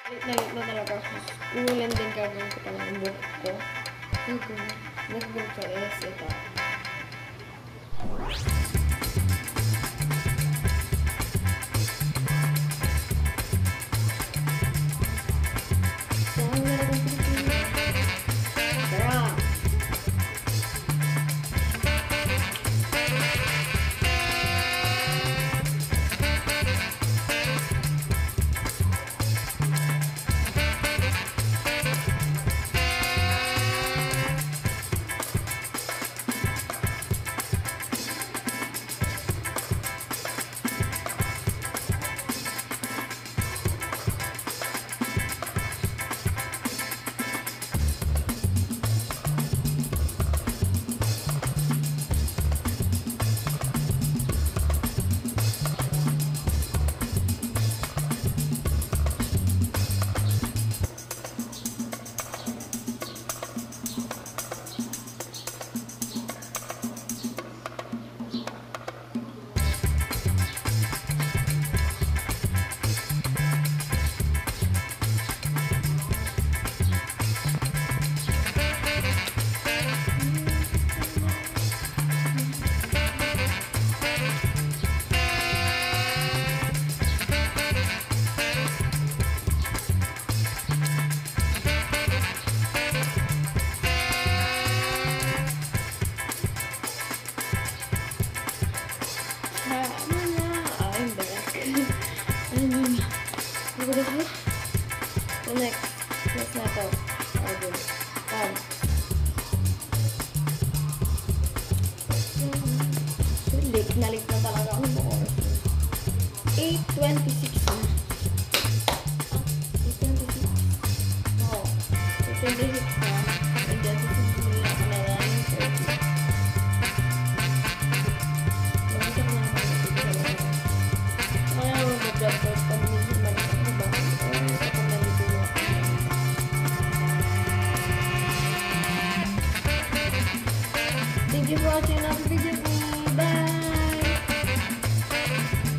Galit na talaga ako. Uulan din gagawin ko talaga ang buhok ko. Nag-group sa ito. So next na to. Late na talaga. Ano ba oras? 8:26 na. 8:26. Oo. 8:26 na. And then, susunod ako na 9:30. Mag-isa ko na ako na kaya mag-vlog first pag minsan mag-isa ko ba? Thank you for watching another video. Bye!